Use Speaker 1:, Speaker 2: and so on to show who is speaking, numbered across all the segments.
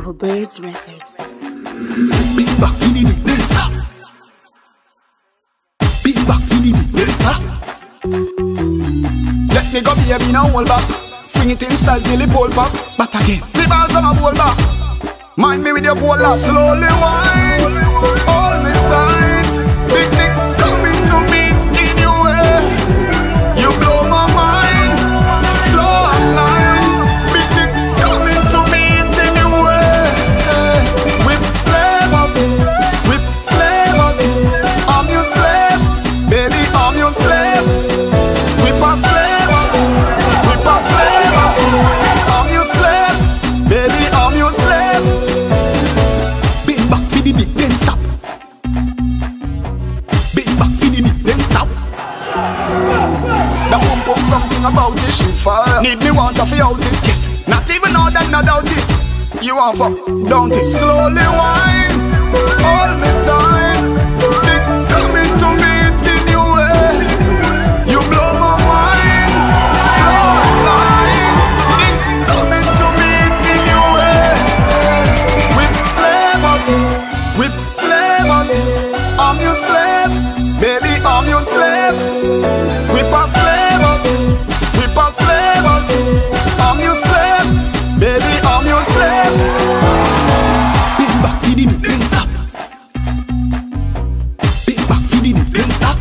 Speaker 1: Overbirds Records.
Speaker 2: Big back for the big stop. Big back for the big stop. Let me go baby now hold back. Swing it in style till it pull back. But again, the balls on my bowl back. Mind me with your bowl up. Slowly wine, hold me tight. Big dick coming to meet in your way. You blow my mind, flow online. Big dick coming to meet in your way. Whip slave out it, whip slave out it. I'm your slave, baby, I'm your slave. Whip a slave out it, whip a slave out it. I'm your slave, baby, I'm your slave. Big back for the dick, then stop. Big back for the dick, then stop. That pump up something about it, she fire. Need me want to feel out it, yes. Not even know that, not doubt it. You want fuck, don't it? Slowly wine, hold me tight. Dick coming to meet in your way. You blow my mind, flow online. Dick coming to meet in your way. Whip slave out it, whip slave out it. I'm your slave, baby, I'm your slave. Whip a slave out it, whip a slave out it. I'm your slave, baby, I'm your slave. Big back for the then stop. Big back for the then stop.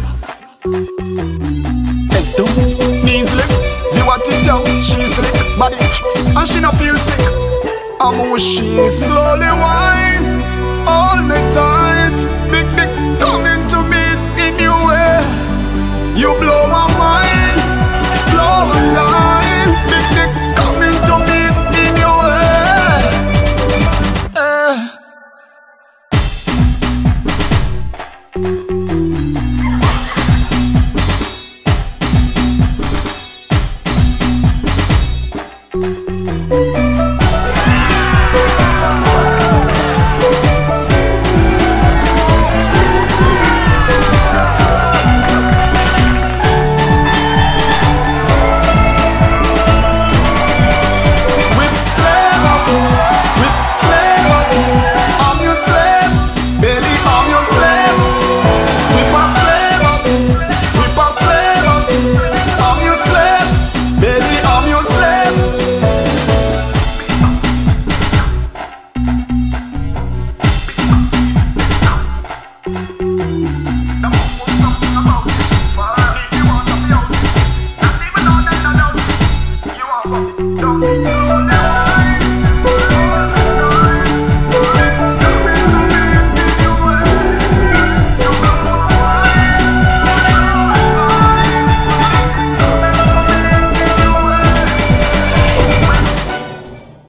Speaker 2: Heads down, knees lift. View what it down, she's slick, body hot, and she no feel sick. I'm who she is. Slowly wine, hold me tight. Big dick coming to meet in your way. You blow my mind.